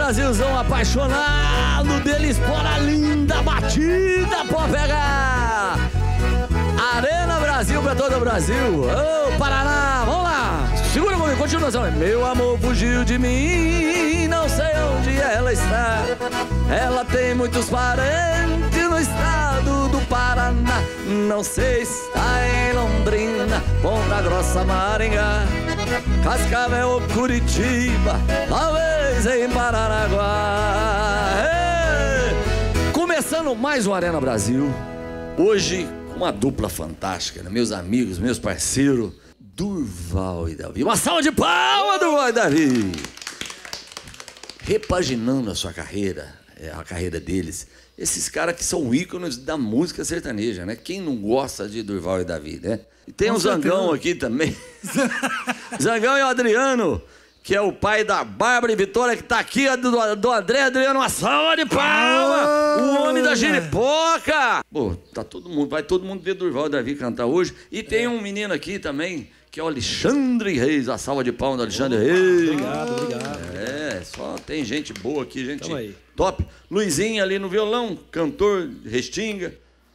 Brasilzão apaixonado dele, espora linda, batida, pode pegar. Arena Brasil pra todo o Brasil. Ô, Paraná, vamos lá. Segura comigo, continuação. Meu amor fugiu de mim, não sei onde ela está. Ela tem muitos parentes no estado do Paraná. Não sei se está em Londrina, Ponta Grossa, Maringá, Cascavel ou Curitiba, talvez em Paranaguá. Começando mais um Arena Brasil. Hoje, uma dupla fantástica, né? Meus amigos, meus parceiros, Durval e Davi. Uma salva de palmas, Durval e Davi. Repaginando a sua carreira, a carreira deles, esses caras que são ícones da música sertaneja, né? Quem não gosta de Durval e Davi, né? E tem o Zangão aqui também. Zangão e o Adriano, que é o pai da Bárbara e Vitória, que tá aqui, do André Adriano, uma salva de palmas! O homem da giripoca! Pô, tá todo mundo, vai todo mundo ver Durval e Davi cantar hoje. E tem um menino aqui também, que é o Alexandre Reis, a salva de palmas do Alexandre Reis. Obrigado. Só tem gente boa aqui, gente top. Luizinho ali no violão, cantor, restinga.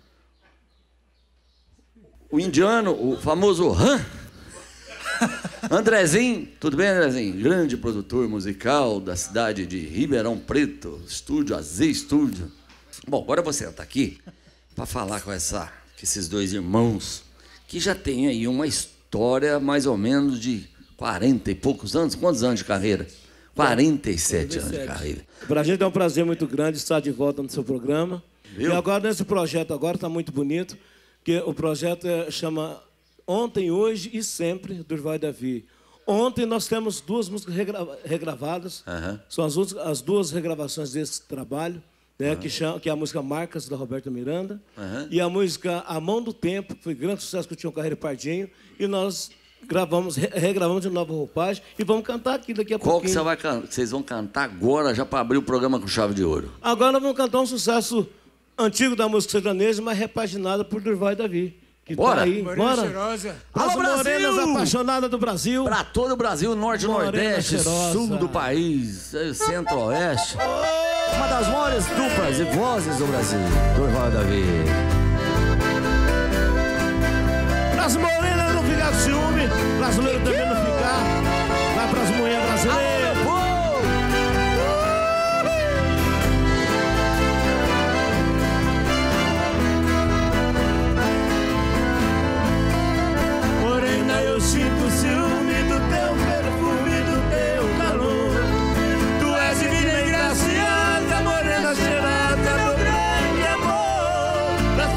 O indiano, o famoso Han. Andrezinho, tudo bem, Andrezinho? Grande produtor musical da cidade de Ribeirão Preto, estúdio AZ Estúdio. Bom, agora eu vou sentar aqui para falar com esses dois irmãos que já tem aí uma história mais ou menos de 40 e poucos anos. Quantos anos de carreira? 47 anos de carreira. Para a gente é um prazer muito grande estar de volta no seu programa. Viu? E agora, nesse projeto agora, está muito bonito, que o projeto chama Ontem, Hoje e Sempre, Durval e Davi. Ontem nós temos duas músicas regravadas, são as duas regravações desse trabalho, né, que é a música Marcas, da Roberta Miranda, e a música A Mão do Tempo, que foi grande sucesso com o Tião Carreiro e Pardinho, e nós regravamos de nova roupagem e vamos cantar aqui daqui a pouquinho. Qual que vocês vão cantar agora, já para abrir o programa com chave de ouro? Agora nós vamos cantar um sucesso antigo da música sertaneja, mas repaginado por Durval e Davi. Que bora! Tá aí. Bora! As morenas apaixonadas do Brasil. Para todo o Brasil, norte, nordeste, sul do país, centro-oeste. Uma das maiores duplas e vozes do Brasil, Durval e Davi. As morenas não ficar com ciúme, brasileiro também não ficar. Vai pras mulheres brasileiras. Morena, eu sinto ciúme do teu perfume, do teu calor. Tu és divina e graciada, morena cheirada, meu grande amor. Das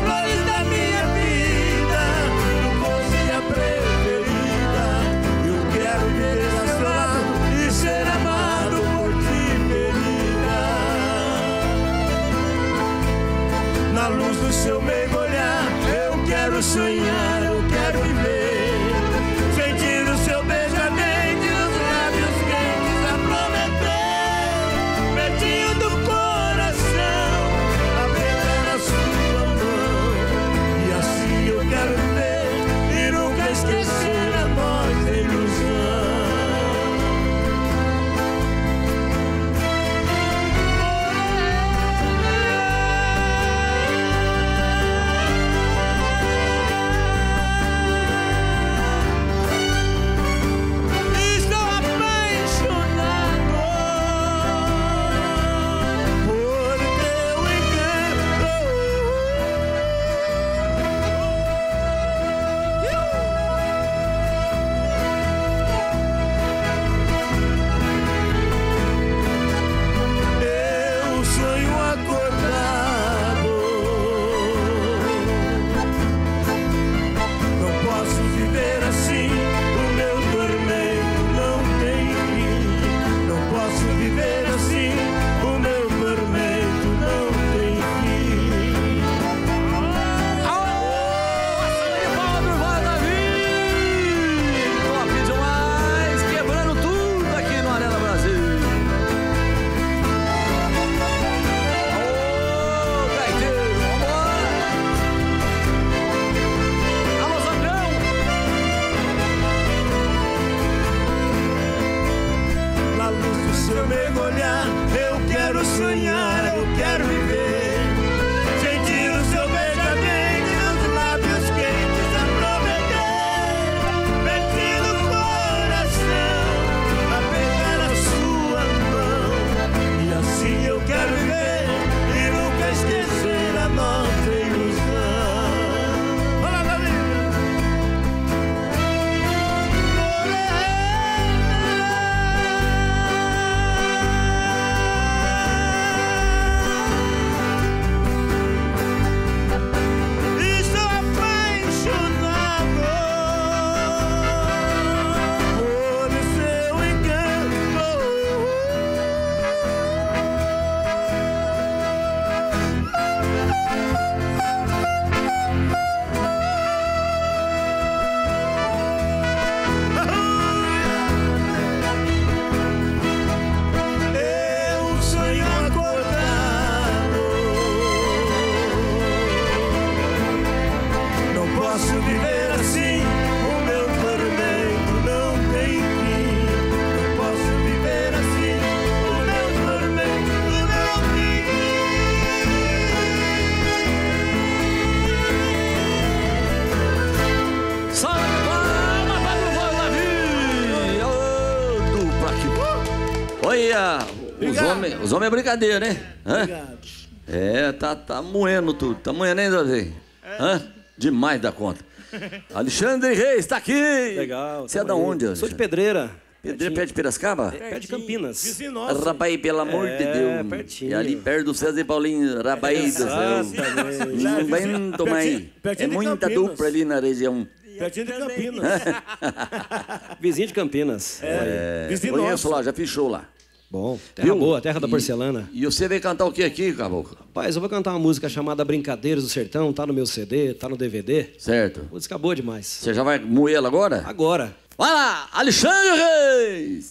mergulhar, eu quero sonhar, eu quero viver. Sentir o seu beijo ardente nos lábios quentes a prometer. Meti no coração a pegar a sua mão. E assim eu quero viver e nunca esquecer a nossa ilusão. Fala, Davi! Estou apaixonado por seu encanto. Eu sonho acordado. Não posso viver assim. O meu tormento não tem fim. Não posso viver assim. O meu tormento não tem Salve de palmas para o Voz Davi! Ô, dupla aqui. Olha, os homens é brincadeira, né? Hã? Obrigado. É, tá moendo tudo. Tá moendo, hein, Davi? Hã? Demais da conta. Alexandre Reis, tá aqui! Legal. Você é da onde, Sou Alexandre? de Pedreira. Pedreira, perto de Piracicaba? Pé de Campinas. Vizinho nosso. Rapaz, pelo amor de Deus. pertinho. É ali perto do César e Paulinho, Rabaí do céu. Exatamente. Não vai tomar aí. pertinho É de muita Campinas. dupla ali na região. Pertinho de Campinas. Vizinho de Campinas. Vizinho Conheço nosso. lá, já fiz show lá. Bom, terra Viu? boa, terra da porcelana. E você veio cantar o que aqui, Caboclo? Rapaz, eu vou cantar uma música chamada Brincadeiras do Sertão, tá no meu CD, tá no DVD. Certo. Música boa demais. Você já vai moer ela agora? Agora. Vai lá, Alexandre Reis!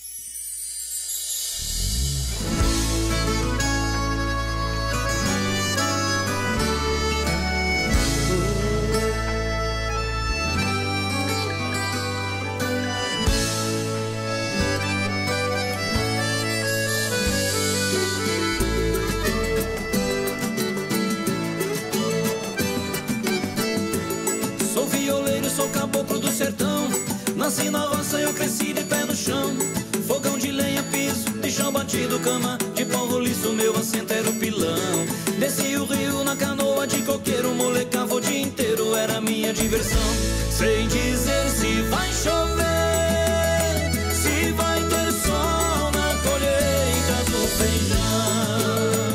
Sou violeiro, sou caboclo do sertão. Nasci na roça, eu cresci de pé no chão. Fogão de lenha, piso, de chão batido, cama de pau roliço, meu assento era o pilão. Desci o rio na canoa de coqueiro, molecava o dia inteiro, era minha diversão. Sem dizer se vai chover, se vai ter sol na colheita do feijão.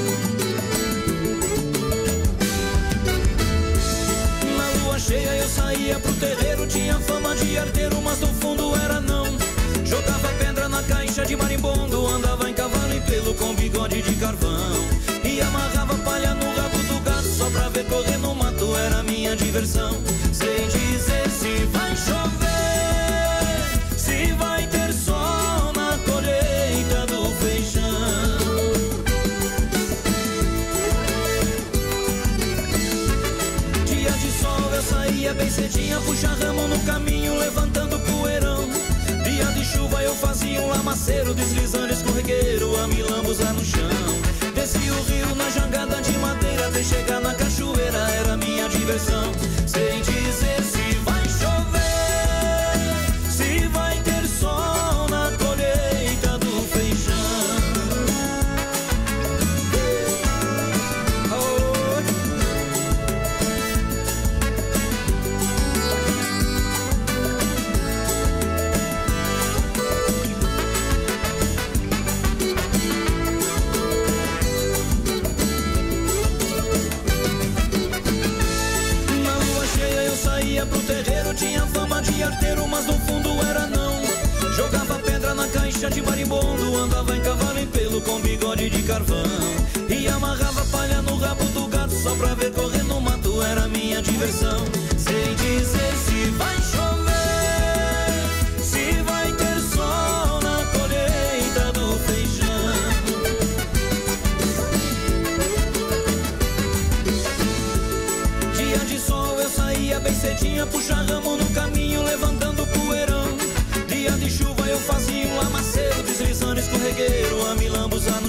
Na lua cheia eu saía pro terreiro, tinha fama de arteiro, mas no fundo era não. Jogava pedra na caixa de marimbondo, andava em cavalo e pelo com bigode de carvão. E amarrava palha no rabo do gato só pra ver correr no mato, era minha diversão. Sem dizer se vai chover, se vai ter sol na colheita do feijão. Dia de sol eu saía bem cedinha, puxa ramo no caminho, levantando poeirão. Dia de chuva eu fazia um lamaceiro, deslizando escorregueiro, a me lambuzar no chão. Desci o rio na jangada de madeira, até chegar na cachoeira, era minha diversão. Sem dizer se vai chover, se vai ter sol na colheita do feijão. Oh. Pro terreiro, tinha fama de arteiro, mas no fundo era não. Jogava pedra na caixa de marimbondo, andava em cavalo em pelo com bigode de carvão. E amarrava palha no rabo do gato só pra ver correr no mato, era minha diversão. Sem dizer se vai chover, se vai ter sol na colheita do feijão. Dia de sol eu saía bem cedinha, puxa ramo no caminho, levantando poeirão. Dia de chuva eu fazia um lamaceiro, deslizando escorregueiro,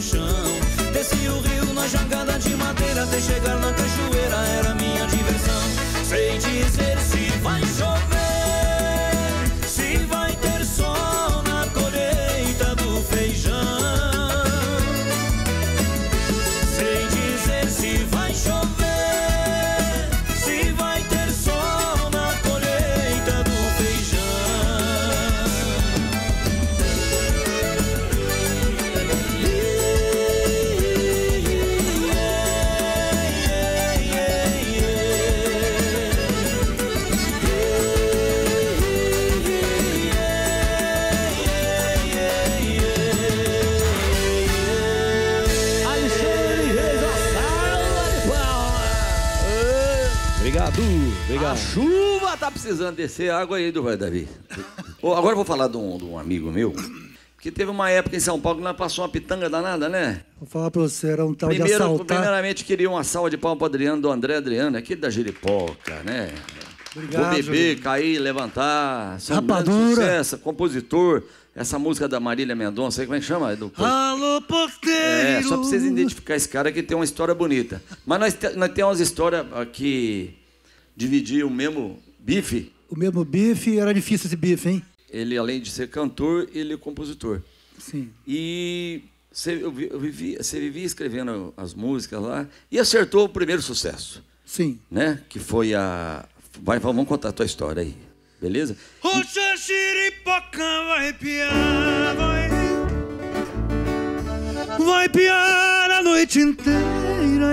chão. Desci o rio na jangada de madeira até chegar na cachoeira, era minha diversão. Sei dizer se vai chover, se vai ter sol na colheita do feijão. Sei dizer se vai chover, se vai ter sol na colheita do feijão. A chuva tá precisando descer água aí do Vai Davi. Agora eu vou falar de um amigo meu, que teve uma época em São Paulo que nós passou uma pitanga danada, né? Vou falar pra você, era um tal de assaltar. Primeiramente, queria uma salva de palmas pro Adriano, do André Adriano, aqui da Jeripoca, né? Obrigado, o bebê, cair, levantar. Rapadura. Sucesso, compositor. Essa música da Marília Mendonça, como é que chama? Alô, porteiro! Só pra vocês identificar esse cara que tem uma história bonita. Mas nós temos umas histórias que dividiam o mesmo bife. O mesmo bife, era difícil esse bife, hein? Ele, além de ser cantor, ele é compositor. Sim. E você vivia escrevendo as músicas lá e acertou o primeiro sucesso. Sim. Né? Que foi a... vamos contar a tua história aí, beleza? Oxa, xiripoca, vai piar, vai piar a noite inteira,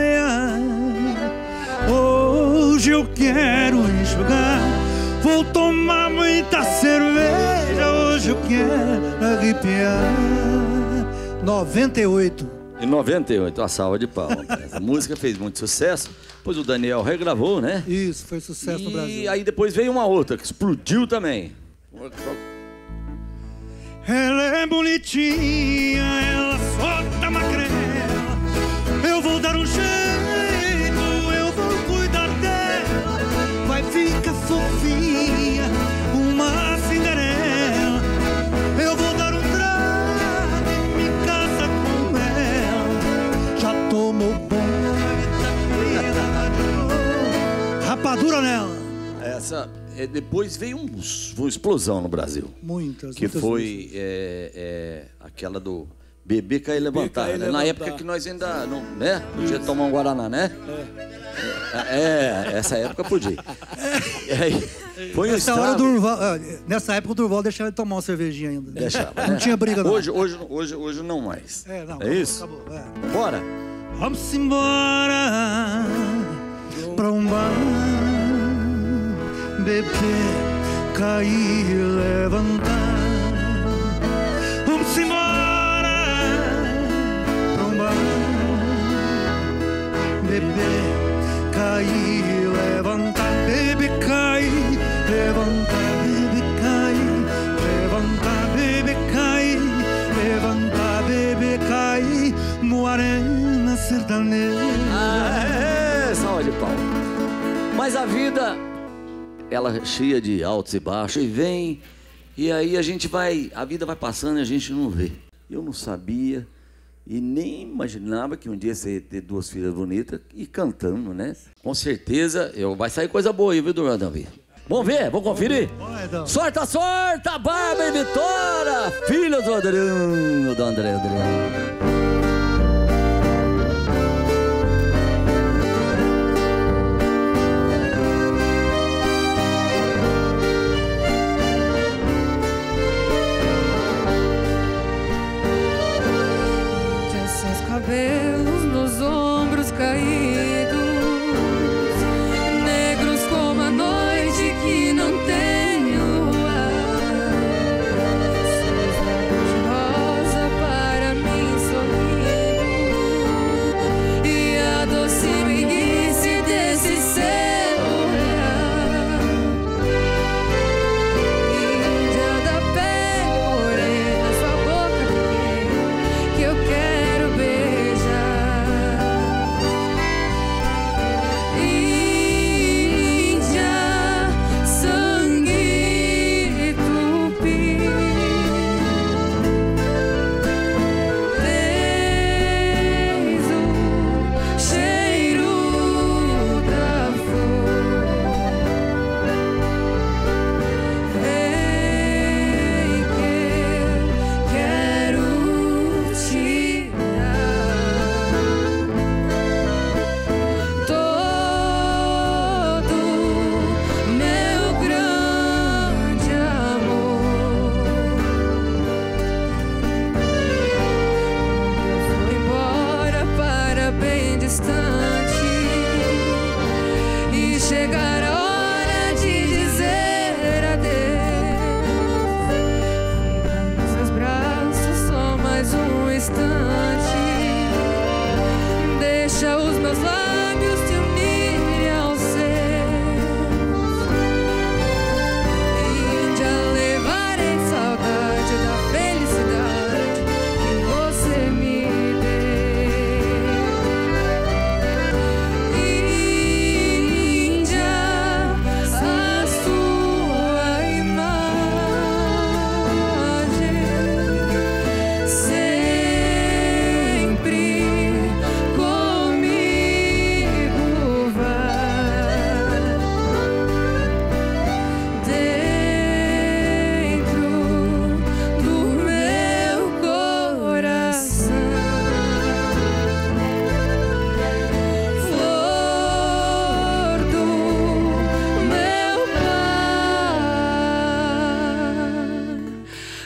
hoje eu quero enxugar, vou tomar muita cerveja, hoje eu quero arrepiar. 98. Em 98, a salva de palmas. Essa música fez muito sucesso, depois o Daniel regravou, né? Isso, foi sucesso no Brasil. E aí depois veio uma outra, que explodiu também. Ela é bonitinha, ela solta magrela, eu vou dar um jeito, eu vou cuidar dela, vai ficar fofinha, uma Cinderela, eu vou dar um trago e me casa com ela, já tomou banho, rapadura nela. Essa, depois veio uma explosão no Brasil. Muitas. Que foi aquela do bebê cair e levantar. Né? Na época que nós ainda não, né? Podia tomar um Guaraná, né? Essa época podia. Foi um nessa época o Durval deixava ele tomar uma cervejinha ainda. Deixava, não tinha briga, não. Hoje não mais. Isso? Acabou. Bora! Vamos embora pra um bar, beber, cair e levantar. Vamos embora pra um bar, beber, cair e levantar. Beber, cair, levantar. Beber, cair, levantar. Beber, cair, levantar. Beber, cair no arena sertaneja. Salva de pau. Mas a vida, ela é cheia de altos e baixos, e vem, e aí a vida vai passando e a gente não vê. Eu não sabia e nem imaginava que um dia você ia ter duas filhas bonitas e cantando, né? Com certeza vai sair coisa boa aí, viu, Dona Davi? Vamos ver, vamos conferir? Sorta, Barba e Vitória, filhos do Adriano, do André Adriano. Cabelos nos ombros caídos, negros como a noite que não tem lua. Seus lábios de rosa para mim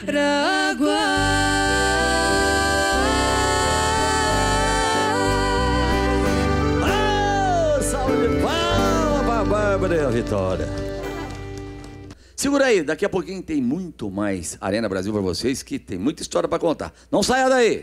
pra água. Salve de palma pra Bárbara e a Vitória. Segura aí, daqui a pouquinho tem muito mais Arena Brasil pra vocês, que tem muita história pra contar. Não saia daí!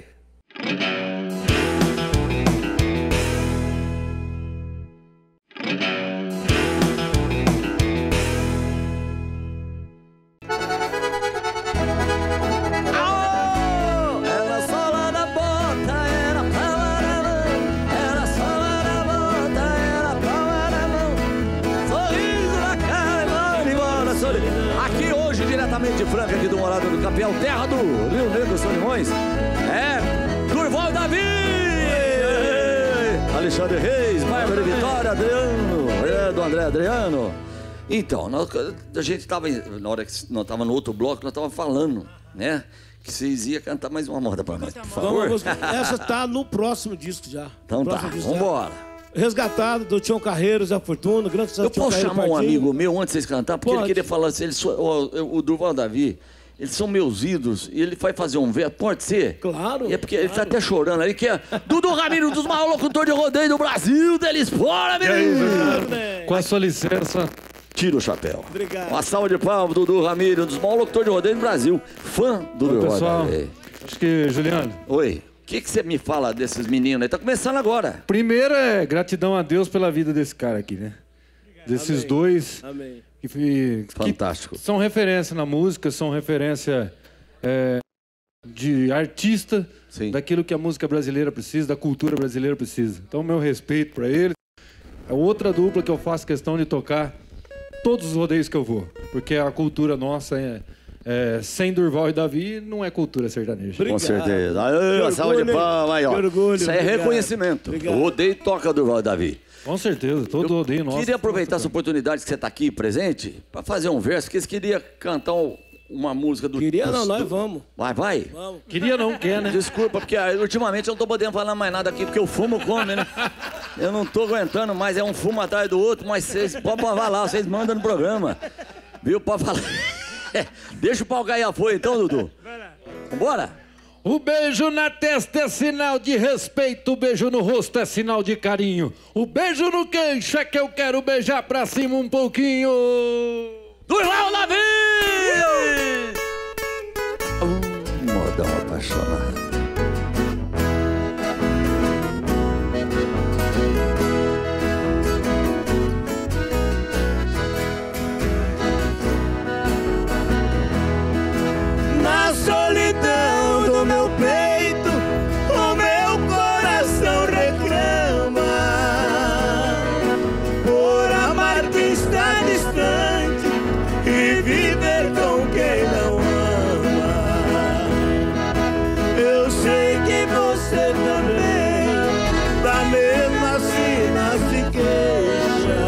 Aqui hoje, diretamente de Franca, aqui do Morado do Campeão, terra do Rio Negro, Solimões, Durval Davi, Alexandre Reis, Bárbara e Vitória, Adriano, do André Adriano. Então, a gente estava, na hora que nós estávamos no outro bloco, nós estávamos falando, né? Que vocês iam cantar mais uma moda para nós, por favor. Essa tá no próximo disco já. Então tá, vambora. Resgatado do Tião Carreiros, a Fortuna, grande sucesso. Eu posso chamar um amigo meu antes de vocês cantar? Porque ele queria falar assim, o Durval Davi, eles são meus ídolos, e ele vai fazer um verso, pode ser? Claro. E é porque ele tá até chorando ali, que é Dudu Ramiro, um dos maiores locutores de rodeio do Brasil, deles fora, menino! Com a sua licença. Tira o chapéu. Obrigado. Uma salva de palmas, Dudu Ramiro, um dos maiores locutores de rodeio do Brasil, fã do Durval pessoal, Davi. Acho que, Juliano... Oi. O que você me fala desses meninos aí? Tá começando agora. Primeiro é gratidão a Deus pela vida desse cara aqui, né? Obrigado. Desses Amém. dois. Amém. Fantástico. Que são referência na música, são referência de artista, sim, daquilo que a música brasileira precisa, da cultura brasileira precisa. Então, meu respeito para eles. É outra dupla que eu faço questão de tocar todos os rodeios que eu vou. Porque a cultura nossa sem Durval e Davi não é cultura sertaneja. Obrigado. Com certeza. Aê, salva de palmas aí, ó. Orgulho, isso aí é reconhecimento. O rodeio toca Durval e Davi. Com certeza, todo rodeio nosso. Queria aproveitar essa oportunidade que você está aqui presente para fazer um verso, porque eles queriam cantar uma música do... Queria não, nós vamos. Vai. Vamos. Queria não, quer, né? Desculpa, porque ultimamente eu não tô podendo falar mais nada aqui, porque o fumo come, né? Eu não tô aguentando mais, é um fumo atrás do outro, mas vocês podem falar lá, vocês mandam no programa. Viu? Pode falar. Deixa o pau cair a folha então, Dudu. Vambora? O beijo na testa é sinal de respeito, o beijo no rosto é sinal de carinho. O beijo no queixo é que eu quero beijar pra cima um pouquinho. Durval Davi! Modão apaixonado. Na solidão do meu peito, o meu coração reclama por amar quem está distante e viver com quem não ama. Eu sei que você também da mesma sina se queixa,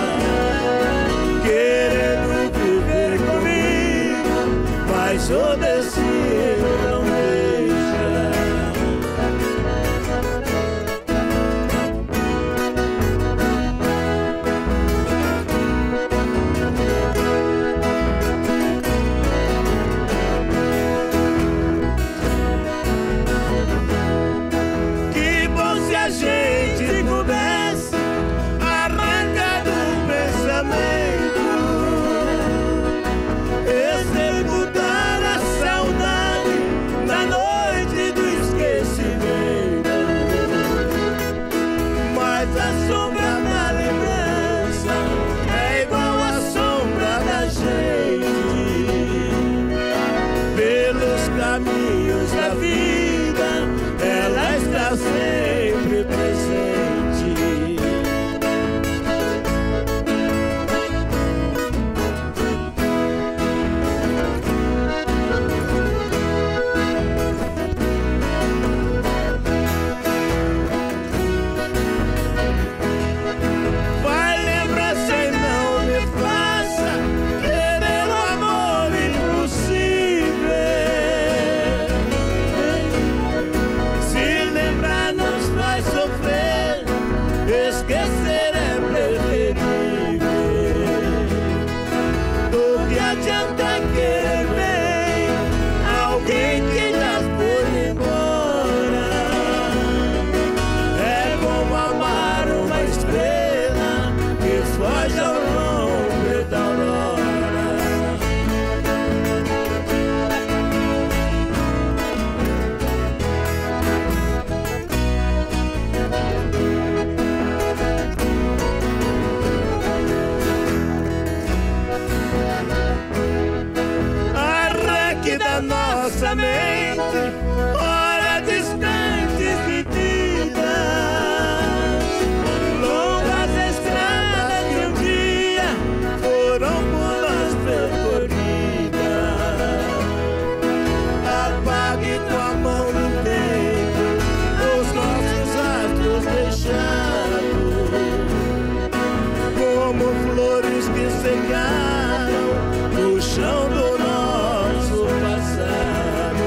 querendo viver comigo, mas o destino não deixa. Que bom se a gente pudesse arrancar do pensamento, executar a saudade na noite do esquecimento. Mas a sombra da lembrança é igual a sombra da gente. Pelos caminhos da vida, ela está sempre presente. Vai lembrança e não me faça querer um amor impossível. da nossa mente, olha distantes medidas, longas estradas de um dia foram por nós percorridas. Apague tua mão no peito os nossos astros deixados, como flores que secaram no chão do nosso passado.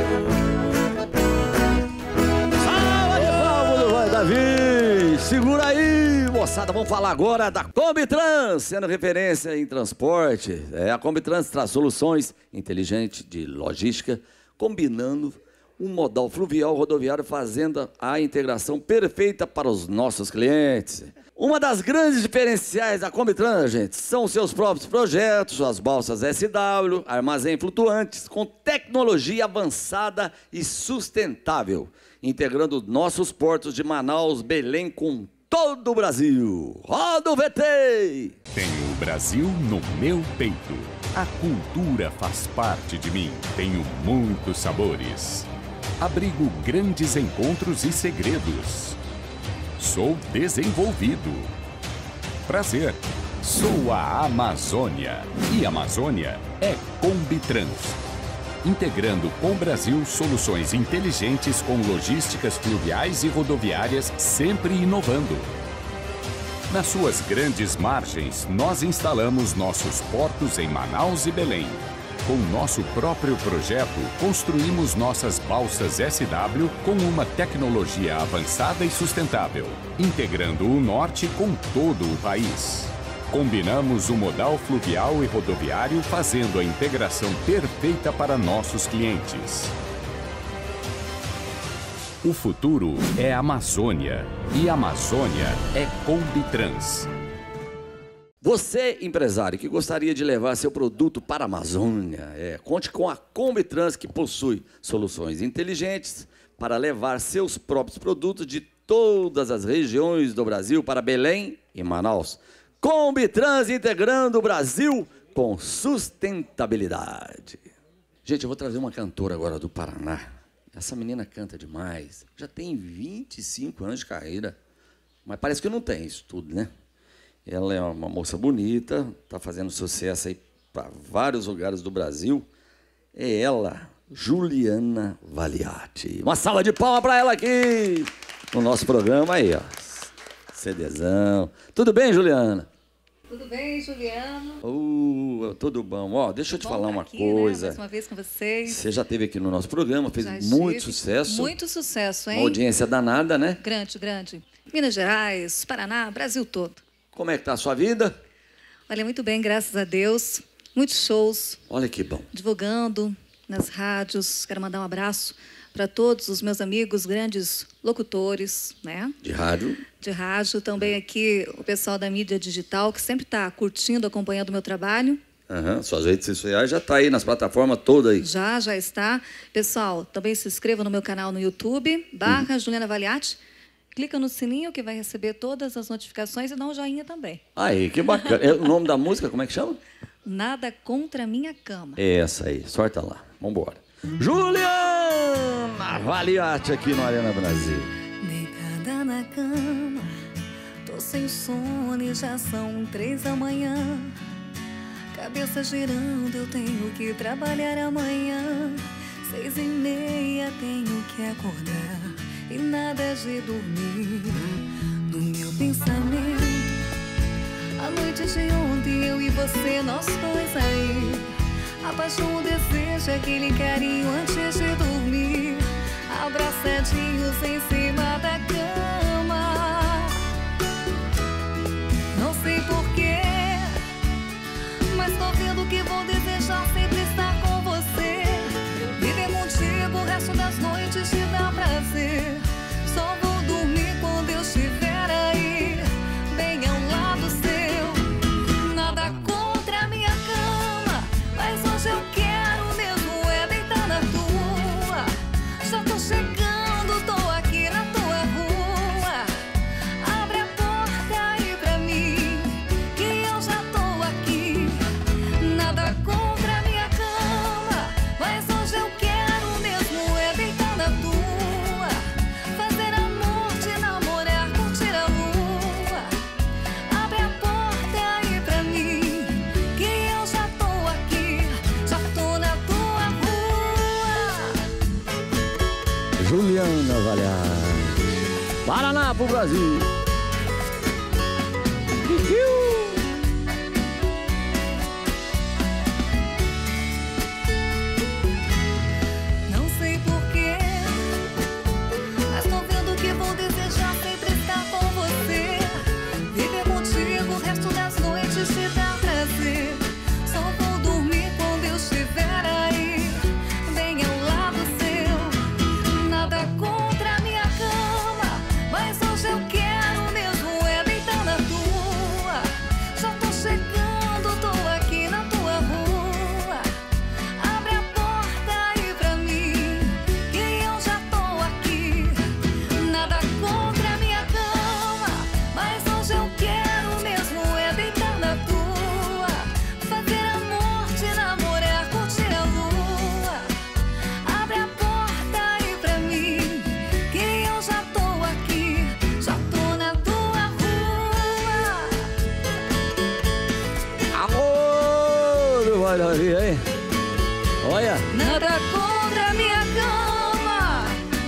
Salva de palmas do Vai Davi! Segura aí, moçada, vamos falar agora da Combitrans, sendo referência em transporte. A Combitrans traz soluções inteligentes de logística, combinando um modal fluvial rodoviário, fazendo a integração perfeita para os nossos clientes. Uma das grandes diferenciais da Combitrans, gente, são seus próprios projetos, as balsas SW, armazém flutuantes, com tecnologia avançada e sustentável, integrando nossos portos de Manaus, Belém com todo o Brasil. Roda o VT! Tenho o Brasil no meu peito. A cultura faz parte de mim. Tenho muitos sabores. Abrigo grandes encontros e segredos. Sou desenvolvido. Prazer. Sou a Amazônia. E Amazônia é Combitrans. Integrando com o Brasil soluções inteligentes com logísticas fluviais e rodoviárias, sempre inovando. Nas suas grandes margens, nós instalamos nossos portos em Manaus e Belém. Com nosso próprio projeto, construímos nossas balsas SW com uma tecnologia avançada e sustentável, integrando o norte com todo o país. Combinamos o modal fluvial e rodoviário, fazendo a integração perfeita para nossos clientes. O futuro é Amazônia e Amazônia é Combitrans. Você, empresário, que gostaria de levar seu produto para a Amazônia, conte com a Combitrans, que possui soluções inteligentes para levar seus próprios produtos de todas as regiões do Brasil para Belém e Manaus. Combitrans, integrando o Brasil com sustentabilidade. Gente, eu vou trazer uma cantora agora do Paraná. Essa menina canta demais. Já tem 25 anos de carreira, mas parece que não tem isso tudo, né? Ela é uma moça bonita, está fazendo sucesso aí para vários lugares do Brasil. É ela, Juliana Valiati. Uma salva de palmas para ela aqui no nosso programa aí, ó. CDzão. Tudo bem, Juliana? Tudo bem, Juliano? Tudo bom. Ó, deixa eu te falar uma aqui, coisa. Né? Mais uma vez com vocês. Você já esteve aqui no nosso programa, fez muito sucesso. Muito sucesso, hein? Uma audiência danada, né? Grande, grande. Minas Gerais, Paraná, Brasil todo. Como é que tá a sua vida? Olha, muito bem, graças a Deus. Muitos shows. Olha que bom. Divulgando nas rádios. Quero mandar um abraço para todos os meus amigos, grandes locutores, né? De rádio. De rádio. Também aqui o pessoal da mídia digital, que sempre está curtindo, acompanhando o meu trabalho. Suas redes sociais já está aí nas plataformas todas aí. Já está. Pessoal, também se inscreva no meu canal no YouTube, Juliana Valiati. Clica no sininho que vai receber todas as notificações e dá um joinha também. Aí, que bacana. O nome da música, como é que chama? Nada Contra a Minha Cama. É essa aí, sorta lá. Vambora. Juliana Valiati aqui no Arena Brasil. Deitada na cama, tô sem sono e já são 3 da manhã. Cabeça girando, eu tenho que trabalhar amanhã. 6h30 tenho que acordar e nada de dormir. No meu pensamento, a noite de ontem, eu e você, nós dois aí. A paixão, o desejo, aquele carinho antes de dormir. Abraçadinhos em cima da cama. Não sei porquê, mas tô vendo que vou desejar sempre estar com você. Viver contigo o resto das noites te dá prazer. Só vou dormir quando eu estiver aí, bem ao lado seu. Nada contra a minha cama, mas hoje eu quero mesmo é deitar na tua. Já tô chegando, tô aqui na tua rua. Abre a porta aí pra mim, que eu já tô aqui. Nada contra Juliana Valiati. Paraná pro Brasil. Não sei porquê, mas tô vendo que vou desejar sempre estar com você. Viver contigo o resto das noites te dá prazer. Só vou dormir quando eu estiver aí, bem ao lado seu. Nada contra a minha cama, mas hoje eu quero mesmo é deitar na tua. Já tô chegando, tô aqui na tua rua. Abre a porta aí pra mim, que eu já tô aqui. Nada contra a minha cama, mas hoje eu quero mesmo é deitar na tua. Fazer amor, te namorar, curtir a lua. Abre a porta aí pra mim, que eu já tô aqui. Já tô na tua rua. Amor, vai Davi, hein? Olha. Nada contra a minha cama.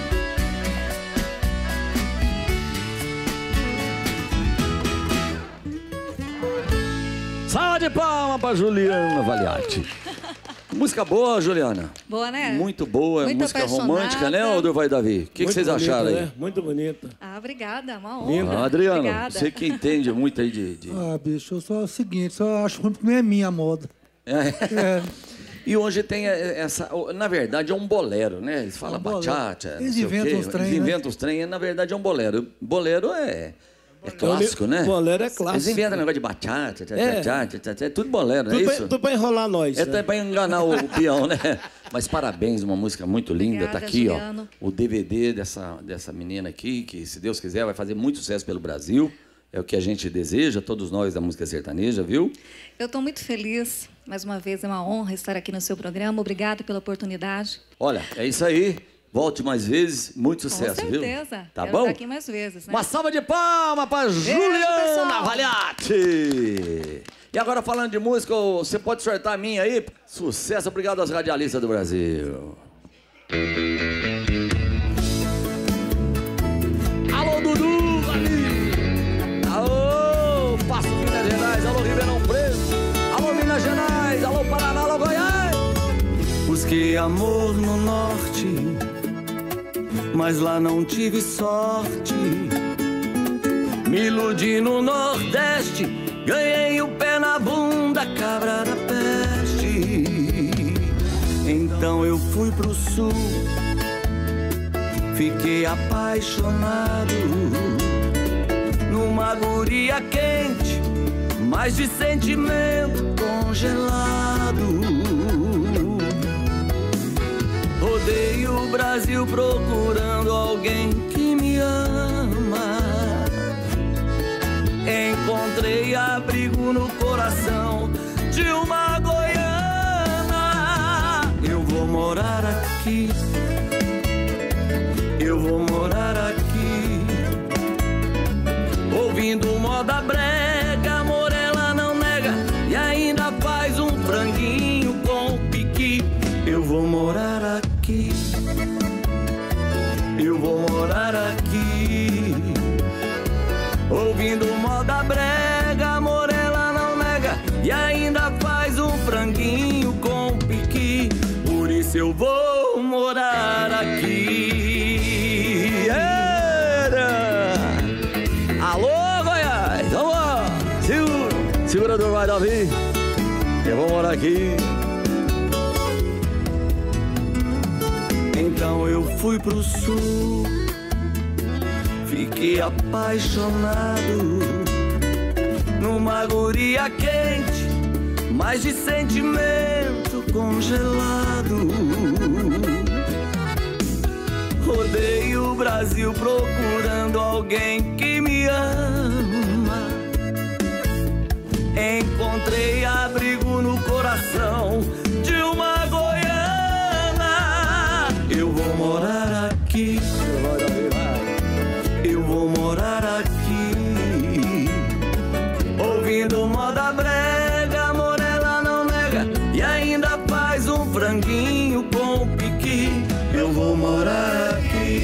Salva de palmas pra Juliana Valiati. Música boa, Juliana. Boa, né? Muito boa, Muito música apaixonada. romântica, né, ô Durval e Davi? O que Muito vocês bonita, acharam aí? né? Muito bonita. Ah, obrigada, uma honra. Linda. Adriano, Obrigada. você que entende muito aí de... Ah, bicho, eu só é o seguinte, só acho ruim porque não é minha a moda. É. E hoje tem essa... Na verdade, é um bolero, né? Eles falam bolero. bachata, não Eles sei o inventam quê. os trem, Eles né? inventam os trem. Na verdade, é um bolero. Bolero é clássico, né? Bolero é clássico. Eles inventam negócio de bachata, É. é tudo bolero, não é isso? Tudo pra enrolar nós. É né? pra enganar o peão, né? Mas parabéns, uma música muito linda. Obrigada, Tá aqui, Juliano. ó. O DVD dessa menina aqui, que, se Deus quiser, vai fazer muito sucesso pelo Brasil. É o que a gente deseja, todos nós da música sertaneja, viu? Eu estou muito feliz. Mais uma vez, é uma honra estar aqui no seu programa. Obrigada pela oportunidade. Olha, é isso aí. Volte mais vezes, muito sucesso, Com viu? certeza. Tá Quero bom? estar aqui mais vezes, né? Uma salva de palmas para Juliana pessoal. Valiati. E agora, falando de música, você pode sortar a minha aí? Sucesso, obrigado aos radialistas do Brasil. Alô, Dudu, ali. Alô, Passo Minas Gerais. Alô, Ribeirão Preto. Alô, Minas Gerais. Alô, Paraná. Alô, Goiás. Busquei amor no norte, mas lá não tive sorte. Me iludi no nordeste, ganhei o pé na bunda, cabra da peste. Então eu fui pro sul, fiquei apaixonado numa guria quente, mas de sentimento congelado. Rodei o Brasil procurando alguém que me ama. Encontrei abrigo no coração de uma goiana. Eu vou morar aqui, eu vou morar aqui. Ouvindo moda brega, amor, ela não nega e ainda faz um franguinho com piqui. Eu vou morar aqui, eu vou morar aqui. Ouvindo moda brega, amor, ela não nega e ainda faz um franguinho com piqui. Por isso eu vou morar aqui. Alô, Goiás. Vamos lá. Segura do vai Davi. Eu vou morar aqui. Então eu fui pro sul, fiquei apaixonado numa guria quente, mas de sentimento congelado. Rodei o Brasil procurando alguém que me ama. Encontrei abrigo no coração de uma goiana. Eu vou morar aqui, eu vou morar aqui. Ouvindo moda brega, amor, ela não nega e ainda faz um franguinho com piqui. Eu vou morar aqui.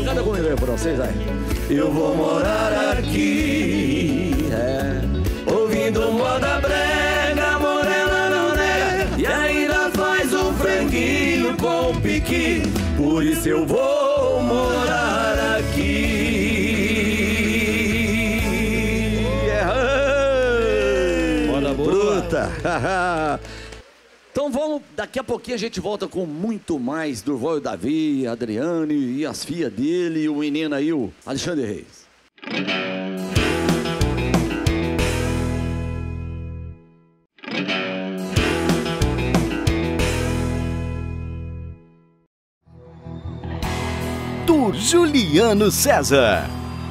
canta comigo aí pra vocês aí. Eu vou morar aqui, ouvindo moda brega, morena não nega, e ainda faz um franguinho com piqui, por isso eu vou morar aqui. Moda bruta. Então vamos, daqui a pouquinho a gente volta com muito mais Durval e Davi, Adriane e as filhas dele e o menino aí, o Alexandre Reis. Tour Juliano César.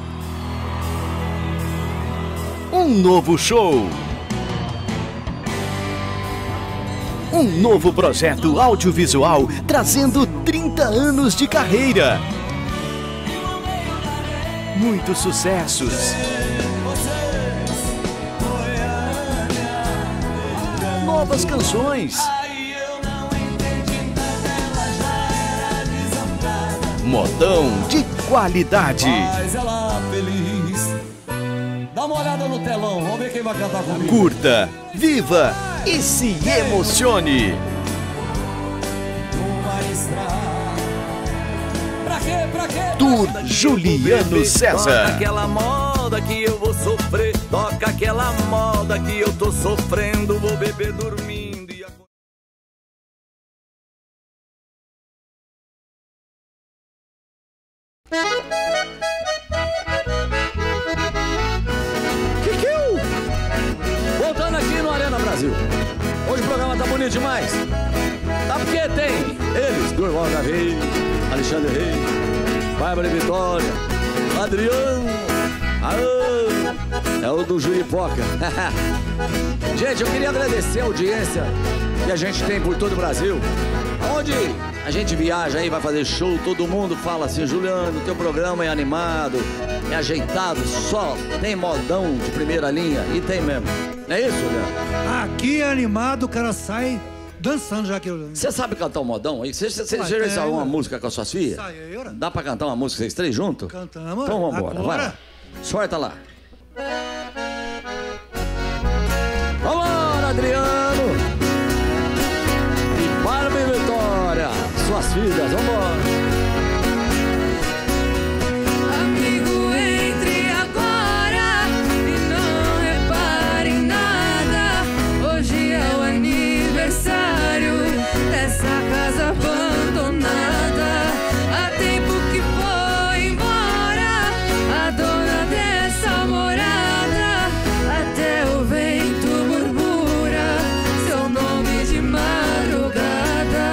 Um novo show. Um novo projeto audiovisual trazendo 30 anos de carreira. Muitos sucessos. Novas canções. Modão de qualidade. Faz ela feliz. Dá uma olhada no telão, vamos ver quem vai cantar comigo. Curta, viva e se emocione. Pra quê? Tour Juliano César. Toca aquela moda que eu vou sofrer. Toca aquela moda que eu tô sofrendo. Vou beber dormindo e Voltando aqui no Arena Brasil. Hoje o programa tá bonito demais. Tá porque tem eles, Durval Davi, Alexandre Reis, Bárbara Vitória, Adriano, é o do Juripoca. Gente, eu queria agradecer a audiência que a gente tem por todo o Brasil. Onde a gente viaja aí, vai fazer show, todo mundo fala assim: Juliano, teu programa é animado, é ajeitado, só tem modão de primeira linha, e tem mesmo. Não é isso, Juliano? Aqui é animado, o cara sai dançando já que eu... Você sabe cantar um modão aí? Você já ensaiou uma música com as suas filhas? Dá pra cantar uma música vocês três juntos? Cantamos. Então vambora, vai lá. Sorta lá. Vambora, Adriano! E Bárbara e Vitória, suas filhas, vambora! Amigo, entre agora e não repare em nada. Hoje é o aniversário dessa casa abandonada. Há tempo que foi embora a dona dessa morada. Até o vento murmura seu nome de madrugada.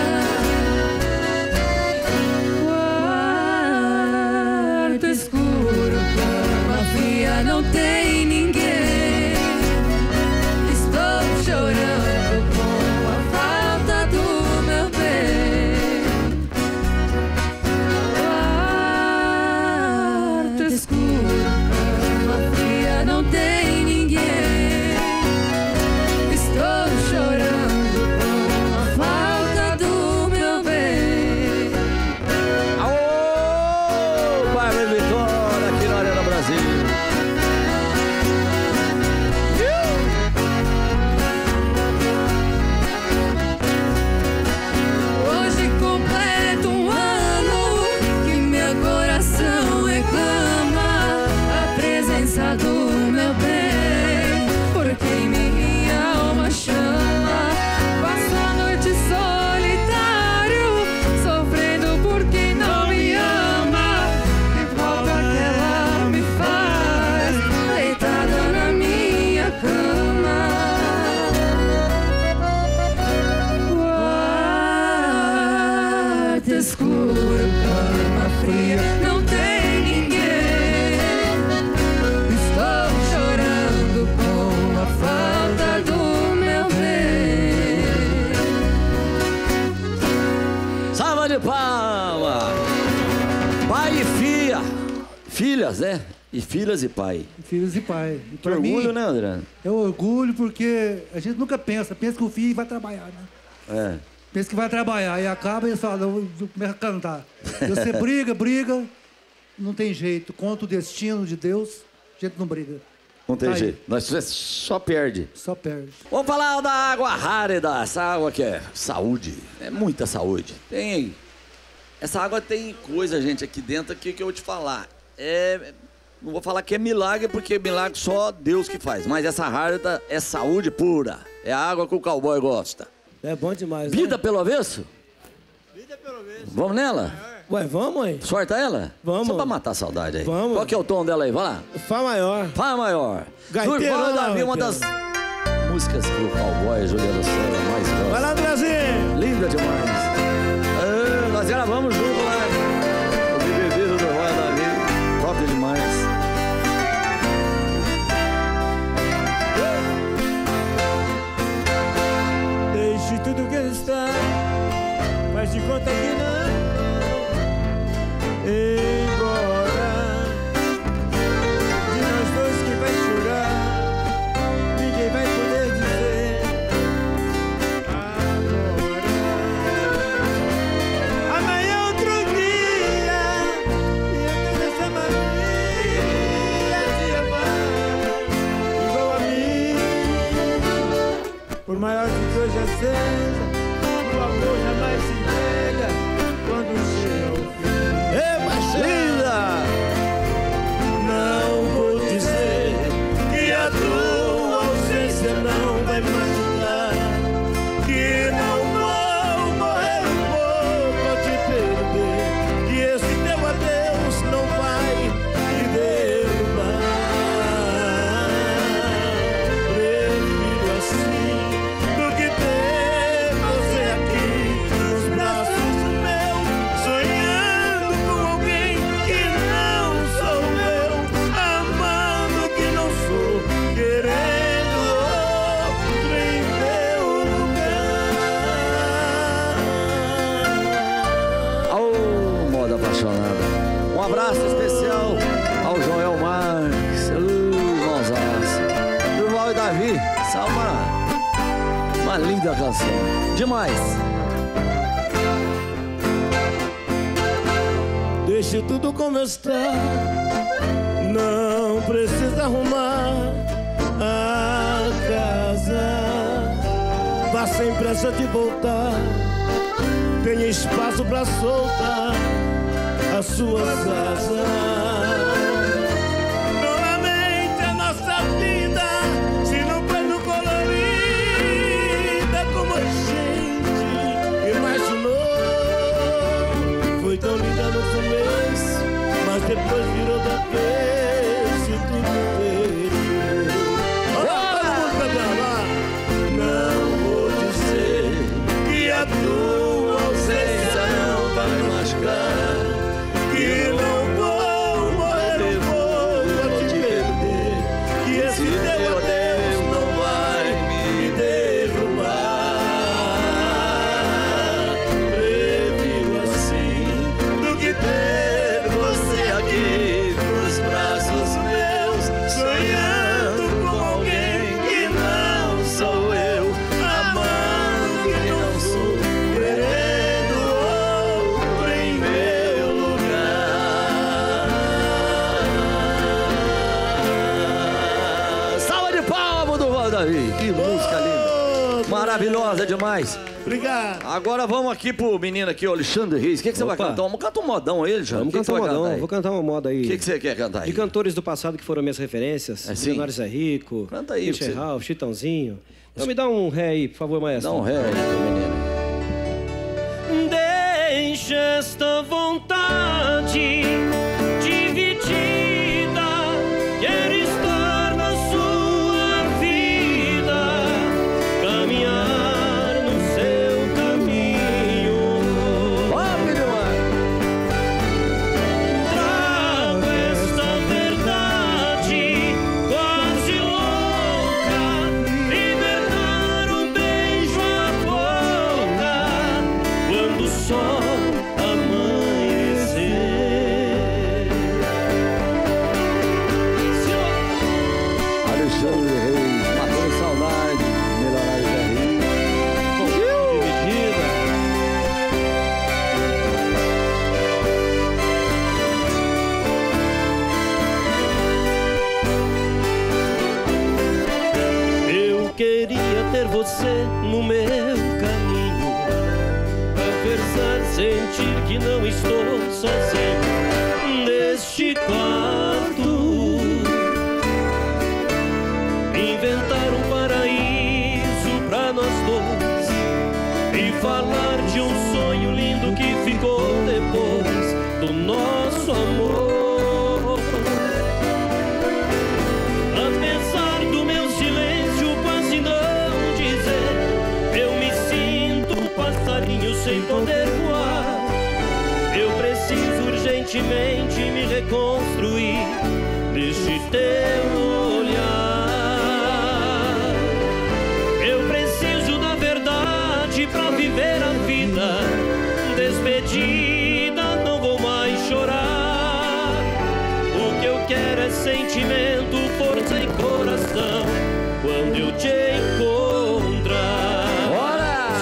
Quarto escuro, cama fria, não tem ninguém. Estou chorando com a falta do meu bem. Quarto escuro, cama fria, não tem ninguém. Estou chorando com a falta do meu bem. Aô, Bárbara e Vitória, aqui na Arena Brasil. Hoje completo um ano que meu coração reclama a presença do meu bem, porque em minha alma chama. Passo a noite solitário, sofrendo por quem não me ama. Que falta que ela me faz, deitada na minha cama. Quarto escuro, cama fria, não tem ninguém. Estou chorando com a falta do meu bem. Salva de palma! Pai e filha. Filhas, né? E filhas e pai. Filhos e pai. E Que pra orgulho, mim, né, André? é orgulho porque a gente nunca pensa que o filho vai trabalhar, né? É. pensa que vai trabalhar. Aí acaba e fala, eu começo a cantar. Você briga, não tem jeito. Contra o destino de Deus, a gente não briga. Não tem jeito. Nós só perde. Só perde. Vamos falar da água rárida. Essa água que é saúde. É muita saúde. Essa água tem coisa, gente, aqui dentro que eu vou te falar. Não vou falar que é milagre, porque milagre só Deus que faz. Mas essa rárida é saúde pura. É a água que o cowboy gosta. É bom demais, Vida né? pelo avesso? Vida pelo avesso. Vamos nela? Ué, vamos, hein? Sorta ela? Vamos. Só pra matar a saudade aí. Vamos. Qual que é o tom dela aí? Vai lá. Fá maior. Fá maior. Gaiteiro, Durval Davi, uma das músicas que o cowboy Juliano César mais gosta. Vai lá, Brasil! Linda demais. Nós gravamos junto lá. O BBB do Durval Davi. Top demais. Deixe tudo que está, faz de conta que não. Embora de nós dois que vai chorar, ninguém vai poder dizer agora. Amanhã é outro dia, e eu tenho essa mania de amar igual a mim. Por maior que hoje seja, o amor jamais se entrega quando chega ao fim. Linda! Não vou dizer que a tua ausência não vai machucar, que não vou morrer um pouco ao te perder, que esse teu adeus não vai me derrubar. Prefiro assim do que ter você aqui nos braços meus, sonhando com alguém que não sou eu, amando que não sou, querendo outro em meu lugar. Ô, moda apaixonada. Um abraço especial ao Joel Marques. Irmãozaço. Durval e Davi. Salma. Uma linda canção. Demais. Deixe tudo como está, não precisa arrumar a casa. Vá sem pressa de voltar, tenha espaço pra soltar as suas asas. Não lamente a nossa vida, se não foi no colorida como a gente imaginou. Foi tão linda no começo, mas depois virou da vez e tudo terminou. Olha a música dela. Não vou dizer que a tua ausência não vai me machucar, que não vou morrer um pouco a te perder, que esse teu adeus não vai me derrubar. Prefiro assim do que ter você aqui nos braços meus, sonhando com alguém que não sou eu, amando que não sou, querendo outro em meu lugar. Salva de palmas, Durval Davi. Que música linda. Maravilhosa demais. Obrigado. Agora vamos aqui pro menino aqui, o Alexandre Reis. O que você vai Opa. cantar? Canta um modão aí, Alexandre. Vamos cantar um modão. Vou cantar uma moda aí. O que você quer cantar aí? De cantores do passado que foram minhas referências. É, sim. Milionário Zé Rico. Canta aí, Richard você. Ralph, Chitãozinho. Então me dá um ré aí, por favor, maestro. Dá um ré aí, menino. Deixa esta vontade dividida, quero estar na sua vida, caminhar no seu caminho. Trago esta verdade quase louca, libertar um beijo à boca, quando só a mãe no meu caminho, apesar de sentir que não estou sozinho neste quarto. Inventar um paraíso pra nós dois e falar de um sonho lindo que ficou depois do nosso amor. Apesar do meu silêncio quase não dizer, eu me sinto passarinho sem poder voar. Eu preciso urgentemente me reconstruir neste teu olhar. Eu preciso da verdade pra viver a vida. Despedida, não vou mais chorar. O que eu quero é sentimento, força e coração. Quando eu te encontrar, Bora!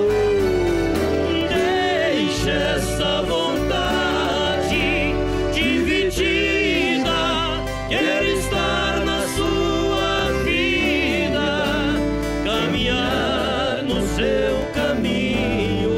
deixa essa vontade dividida. Quero estar na sua vida, caminhar no seu caminho.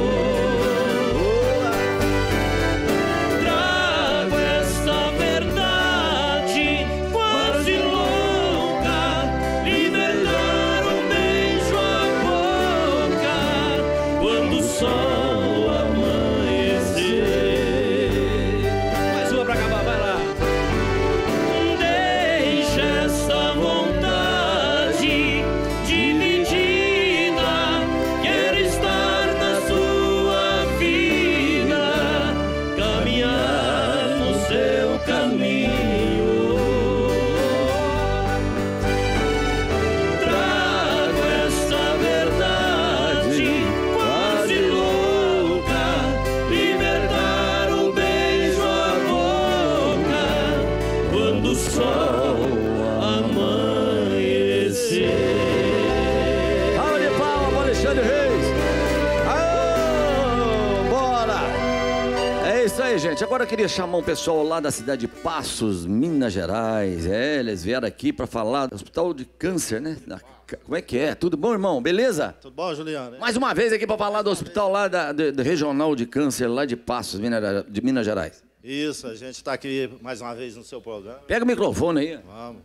Trago esta verdade quase louca, libertar um beijo à boca quando o sol amanhecer. Mais uma pra acabar, vai lá. Deixa essa vontade dividida. Quero estar na sua vida, caminhar no seu caminho. Trago essa verdade quase louca, libertar um beijo à boca quando o sol amanhecer. Salva de palmas para Alexandre Reis. Aô, bora! É isso aí, gente. Agora eu queria chamar um pessoal lá da cidade de Passos, Minas Gerais. Eles vieram aqui para falar do Hospital de Câncer, né? Como é que é? Tudo bom, irmão? Beleza? Tudo bom, Juliano? Mais uma vez aqui para falar do hospital lá do Regional de Câncer, lá de Passos, de Minas Gerais. Isso, a gente está aqui mais uma vez no seu programa. Pega o microfone aí. Vamos.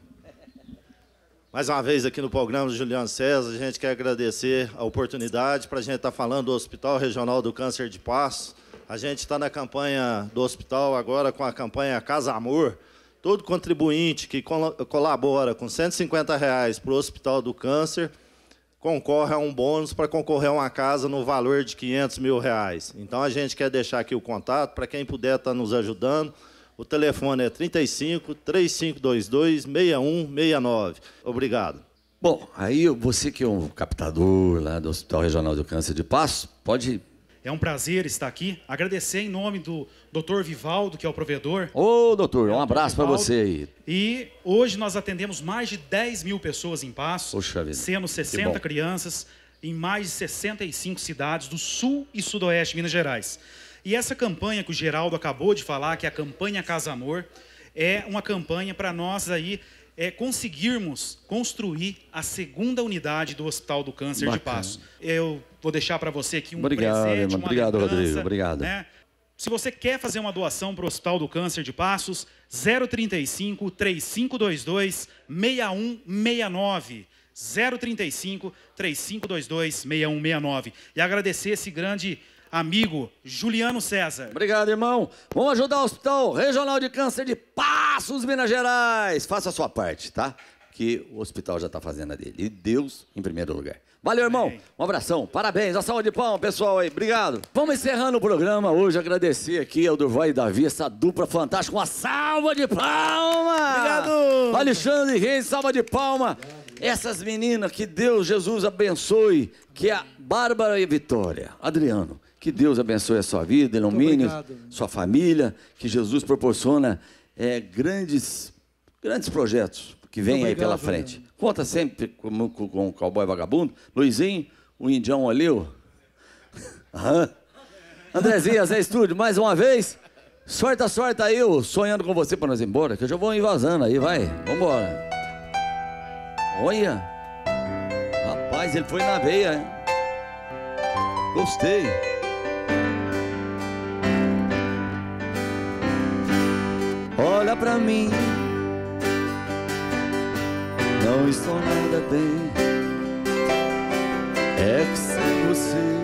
Mais uma vez aqui no programa do Juliano César, a gente quer agradecer a oportunidade para a gente estar falando do Hospital Regional do Câncer de Passos. A gente está na campanha do hospital agora com a campanha Casa Amor. Todo contribuinte que colabora com R$150 para o Hospital do Câncer concorre a um bônus para concorrer a uma casa no valor de R$500 mil. Então a gente quer deixar aqui o contato para quem puder estar nos ajudando. O telefone é 35 3522 6169. Obrigado. Bom, aí você que é um captador lá do Hospital Regional do Câncer de Passos, pode... É um prazer estar aqui. Agradecer em nome do Dr. Vivaldo, que é o provedor. Ô, doutor, um abraço para você aí. E hoje nós atendemos mais de 10 mil pessoas em Passos, Poxa vida, sendo 60 crianças em mais de 65 cidades do sul e sudoeste de Minas Gerais. E essa campanha que o Geraldo acabou de falar, que é a campanha Casa Amor, é uma campanha para nós aí conseguirmos construir a segunda unidade do Hospital do Câncer de Passos. Eu vou deixar para você aqui um presente, uma obrigado, lembrança, Rodrigo, obrigado. Né? Se você quer fazer uma doação para o Hospital do Câncer de Passos, 035 3522 6169. 035 3522 6169. E agradecer esse grande amigo Juliano César. Obrigado, irmão. Vamos ajudar o Hospital Regional de Câncer de Passos, Minas Gerais. Faça a sua parte, tá? Que o hospital já está fazendo a dele. E Deus em primeiro lugar. Valeu, irmão. Um abração. Parabéns. Uma salva de palmas, pessoal aí. Obrigado. Vamos encerrando o programa hoje. Agradecer aqui ao Durval e Davi, essa dupla fantástica. Uma salva de palmas. Obrigado. Alexandre Reis, salva de palmas. Essas meninas, que Deus, Jesus abençoe. Que é a Bárbara e a Vitória. Adriano, que Deus abençoe a sua vida, ilumine sua família. Que Jesus proporciona grandes projetos que vem aí pela frente. Né? Conta sempre com o cowboy vagabundo. Luizinho, o indião ali. Andrezinha, Zé Estúdio, mais uma vez. Sorte aí, eu sonhando com você para nós ir embora, que eu já vou invasando aí, vai. Vambora. Olha. Rapaz. Rapaz, ele foi na veia, hein? Gostei. Olha pra mim, não estou nada bem. É que sem você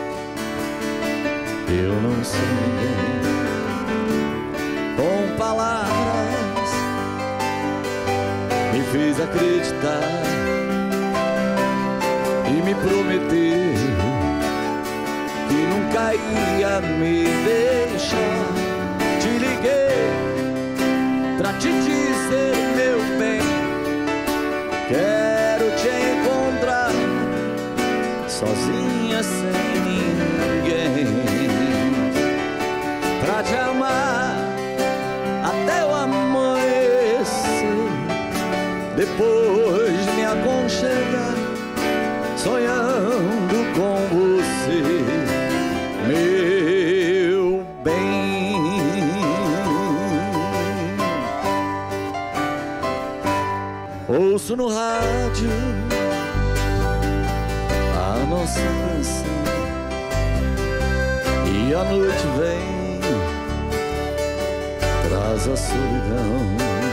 eu não sou ninguém. Com palavras me fez acreditar e me prometeu que nunca ia me deixar. Te liguei pra te dizer, meu bem, quero te encontrar sozinha, sem ninguém, pra te amar até o amanhecer, depois me aconchegar sonhando com você, meu bem. Ouço no rádio a nossa canção e a noite vem, traz a solidão.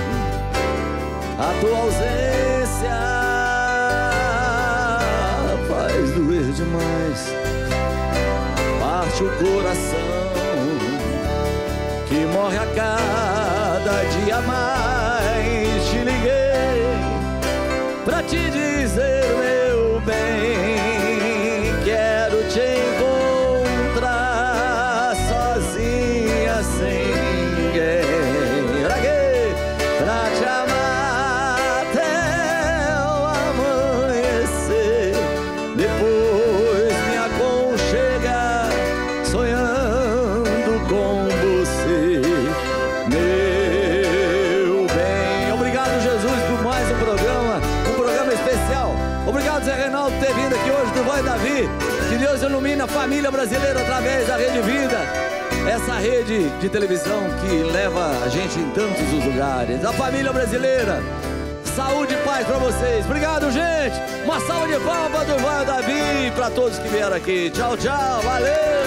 A tua ausência faz doer demais, parte o coração que morre a cada dia mais. Te liguei pra te dizer, meu bem, quero te encontrar sozinha, sem ninguém. Pra quê? Pra te amar até o amanhecer, depois me aconchegar sonhando com você, meu bem. Obrigado, Jesus, por mais um programa especial. Obrigado, Zé Reinaldo, por ter vindo aqui hoje do Voz Davi. Que Deus ilumine a família brasileira através da Rede Vida, essa rede de televisão que leva a gente em tantos os lugares. A família brasileira, saúde e paz pra vocês. Obrigado, gente. Uma salva de palmas do Voz Davi pra todos que vieram aqui. Tchau, tchau. Valeu.